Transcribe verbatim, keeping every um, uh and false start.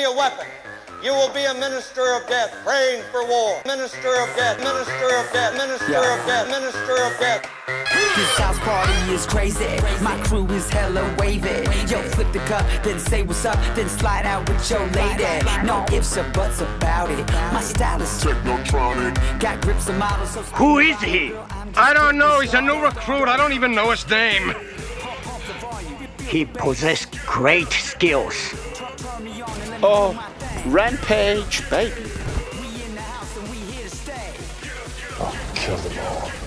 a weapon. You will be a minister of death, praying for war. Minister of death, minister of death, minister yeah. of death, minister of death. This house party is crazy. My crew is hella wavy. Yo, flip the cup, then say what's up, then slide out with your lady. No ifs or buts about it. My style is technotronic. Got grips and models. So who is he? I don't know. He's a new recruit. I don't even know his name. He possessed great skills. Oh, Rampage, baby. I'll kill them all.